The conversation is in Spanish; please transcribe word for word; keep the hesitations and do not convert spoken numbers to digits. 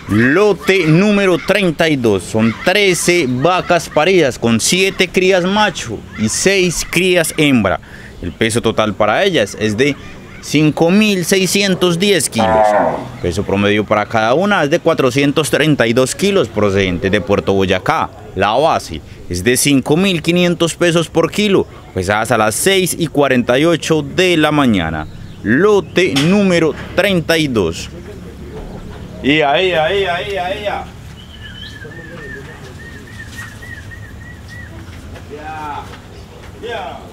Lote número treinta y dos. Son trece vacas paridas con siete crías macho y seis crías hembra. El peso total para ellas es de cinco mil seiscientos diez kilos. Peso promedio para cada una es de cuatrocientos treinta y dos kilos, procedente de Puerto Boyacá. La base es de cinco mil quinientos pesos por kilo, pesadas a las seis y cuarenta y ocho de la mañana. Lote número treinta y dos. Y ahí, ahí, ahí, ahí, ya. Ya, ya.